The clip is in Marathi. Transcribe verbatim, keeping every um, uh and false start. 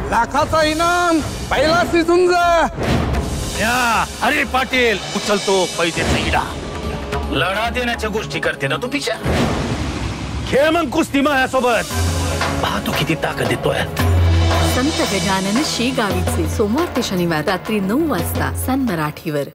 लाखाचा इनाम पहिला झुंज. अरे पाटील उचलतो पैसे इडा. लढा देण्याच्या गोष्टी करते ना तू पिशा. खेळ मग कुस्ती माझ्यासोबत. पाहतो किती ताकद देतोय. संत गजानन शेगावीचे सोमवार ते शनिवार रात्री नऊ वाजता सन मराठीवर.